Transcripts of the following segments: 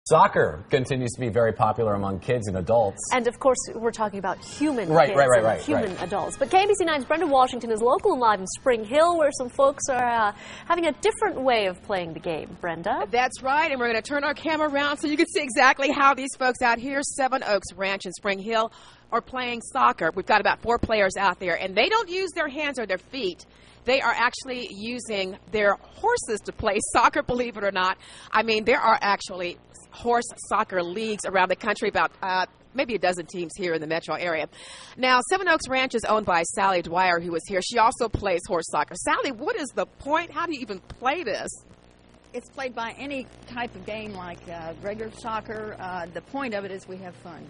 Soccer continues to be very popular among kids and adults. And of course, we're talking about human kids Right, human adults. But KMBC 9's Brenda Washington is local and live in Spring Hill, where some folks are having a different way of playing the game. Brenda? That's right, and we're going to turn our camera around so you can see exactly how these folks out here, Seven Oaks Ranch in Spring Hill, are playing soccer. We've got about 4 players out there, and they don't use their hands or their feet. They are actually using their horses to play soccer, believe it or not. I mean, there are actually horse soccer leagues around the country, about maybe a dozen teams here in the metro area. Now, Seven Oaks Ranch is owned by Sally Dwyer, who is here. She also plays horse soccer. Sally, what is the point? How do you even play this? It's played by any type of game like regular soccer. The point of it is we have fun.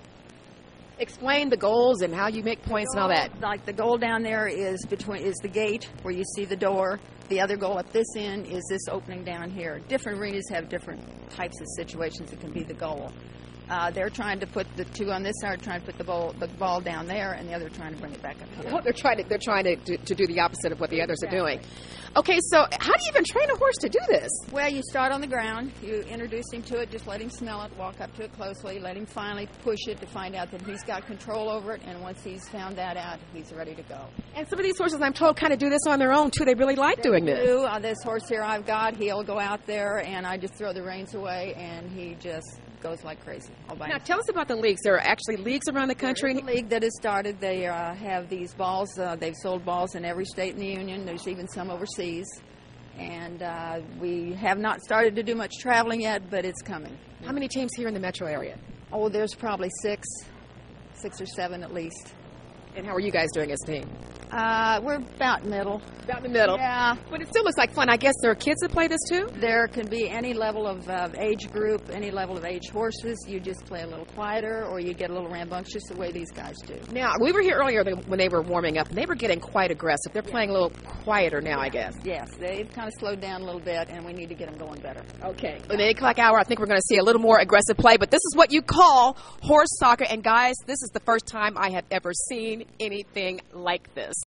Explain the goals and how you make points and all that. Like the goal down there is the gate where you see the door. The other goal at this end is this opening down here. Different arenas have different types of situations that can be the goal. They're trying to put the 2 on this side, trying to put the ball down there, and the other trying to bring it back up here. Well, they're trying to do the opposite of what the others are doing. Okay, so how do you even train a horse to do this? Well, you start on the ground. You introduce him to it, just let him smell it, walk up to it closely, let him finally push it to find out that he's got control over it, and once he's found that out, he's ready to go. And some of these horses, I'm told, kind of do this on their own, too. They really like doing this. This horse here I've got, he'll go out there, and I just throw the reins away, and he just goes like crazy. Now, tell us about the leagues. There are actually leagues around the country. There's a league that has started. They have these balls. They've sold balls in every state in the union. There's even some overseas. And we have not started to do much traveling yet, but it's coming. How many teams here in the metro area? Oh, there's probably 6 or 7 at least. And how are you guys doing as a team? We're about middle. About the middle? Yeah. But it still looks like fun. I guess there are kids that play this too? There can be any level of age group, any level of age horses. You just play a little quieter, or you get a little rambunctious the way these guys do. Now, we were here earlier when they were warming up, and they were getting quite aggressive. They're playing a little quieter now, I guess. Yes, they've kind of slowed down a little bit, and we need to get them going better. Okay. In the 8 o'clock hour, I think we're going to see a little more aggressive play, but this is what you call horse soccer. And guys, this is the first time I have ever seen anything like this.